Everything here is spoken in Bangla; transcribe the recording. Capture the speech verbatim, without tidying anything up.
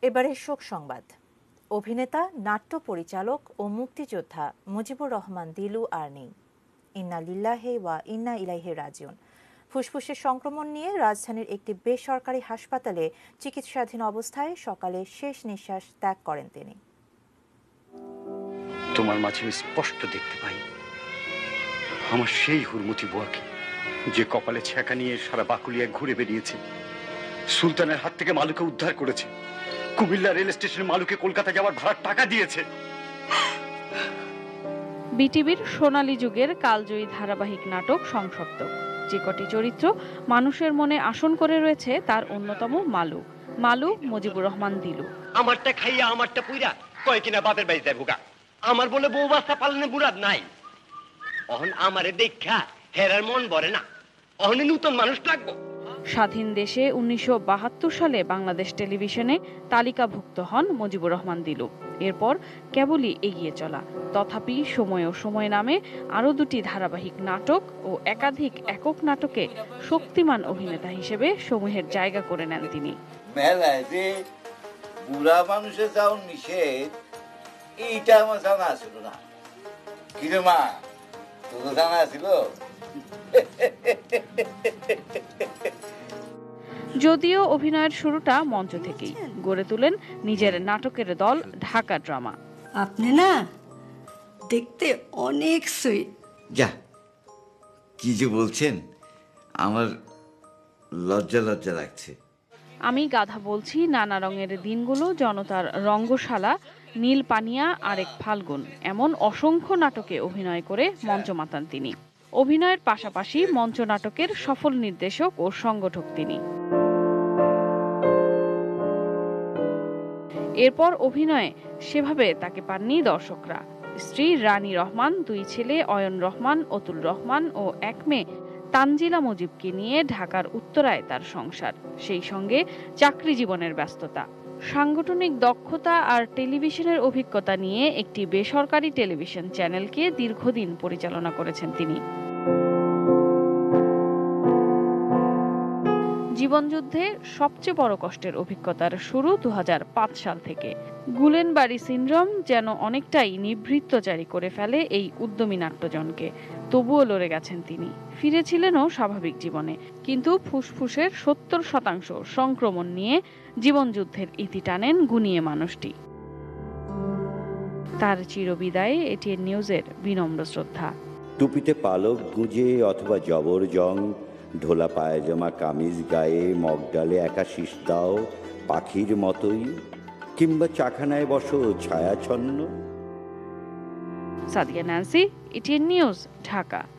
এবারে শোক সংবাদ। অভিনেতা, নাট্য পরিচালক ও মুক্তিযোদ্ধা মুজিবুর রহমান দিলু আর নেই। ইন্না লিল্লাহি ওয়া ইন্না ইলাইহি রাজিউন। ফুসফুসের সংক্রমণ নিয়ে রাজধানীর একটি বেসরকারি হাসপাতালে চিকিৎসাধীন অবস্থায় সকালে শেষ নিঃশ্বাস ত্যাগ করেন তিনি। তোমার মাঝে স্পষ্ট দেখতে পাই আমার সেই হুরমতি বুয়াকে, যে কপালে ছ্যাঁকা নিয়ে সারা বাকুলিয়া ঘুরে বেরিয়েছে, সুলতানের হাত থেকে মালুকে উদ্ধার করেছে, কুমিল্লা রেল স্টেশনে মালুকে কলকাতা যাওয়ার ভাড়ার টাকা দিয়েছে। বিটিভির সোনালী যুগের কালজয়ী ধারাবাহিক নাটক সংসপ্ত, যে কটি চরিত্র মানুষের মনে আসন করে রয়েছে তার অন্যতম মালু। মালু মুজিবুর রহমান দিলু। আমারটা খাইয়া আমারটা পুইরা কয় কিনা বাপের বাড়ি যায় ভোগা। আমার বলে বউ বাচ্চা পালনে বুড়াদ নাই। অহন আমারে দেখা হেরার মন ভরে না, অহনে নতুন মানুষ লাগবো। স্বাধীন দেশে উনিশশো বাহাত্তর সালে বাংলাদেশ টেলিভিশনে তালিকাভুক্ত হন মুজিবুর রহমান দিলু। এরপর কেবলই এগিয়ে চলা, তথাপি সময় ও সময় নামে আরো দুটি ধারাবাহিক নাটক ও একাধিক একক নাটকে শক্তিমান অভিনেতা হিসেবে সমূহের জায়গা করে নেন তিনি। মেলায় যে বুড়া মানুষের যাওয়ার নিষেধ, এইটা আমার জানা ছিল না। কিরে মা, তোর জানা ছিল? যদিও অভিনয়ের শুরুটা মঞ্চ থেকেই, গড়ে তুলেন নিজের নাটকের দল ঢাকা ড্রামা। আপনি না দেখতে অনেক সুইট। যা, কি যে বলছেন, আমার লজ্জা লজ্জা লাগছে। আমি গাধা বলছি, নানা রঙের দিনগুলো, জনতার রঙ্গশালা, নীল পানিয়া, আরেক ফাল্গুন, এমন অসংখ্য নাটকে অভিনয় করে মঞ্চ মাতান তিনি। অভিনয়ের পাশাপাশি মঞ্চ নাটকের সফল নির্দেশক ও সংগঠক তিনি। এরপর অভিনয়ে সেভাবে তাকে পাননি দর্শকরা। স্ত্রী রানী রহমান, দুই ছেলে অয়ন রহমান, অতুল রহমান ও এক মেয়ে তানজিলা মুজিবকে নিয়ে ঢাকার উত্তরায় তার সংসার, সেই সঙ্গে চাকরি জীবনের ব্যস্ততা। সাংগঠনিক দক্ষতা আর টেলিভিশনের অভিজ্ঞতা নিয়ে একটি বেসরকারি টেলিভিশন চ্যানেলকে দীর্ঘদিন পরিচালনা করেছেন তিনি। জীবনযুদ্ধে সবচেয়ে বড় কষ্টের অভিজ্ঞতার শুরু দু হাজার পাঁচ সাল থেকে। গুলেনবাড়ি সিনড্রোম যেন অনেকটাই নিভৃত্ত জারি করে ফেলে এই উদ্যমী নাট্যজনকে। তবুও লড়ে গেছেন তিনি, ফিরেছিলেনও স্বাভাবিক জীবনে। কিন্তু ফুসফুসের সত্তর শতাংশ সংক্রমণ নিয়ে জীবনযুদ্ধের ইতি টানেন গুণিয়ে মানুষটি। তার চিরবিদায়ে এটিএন নিউজের বিনম্র শ্রদ্ধা। টুপিতে পালক গুঁজে অথবা জবর জং, ঢোলা পায়জামা কামিজ গায়ে, মগডালে একা শীষ দাও পাখির মতোই, কিংবা চাখানায় বসো ছায়াছন্ন। Sadia Nancy, ATN news, Dhaka.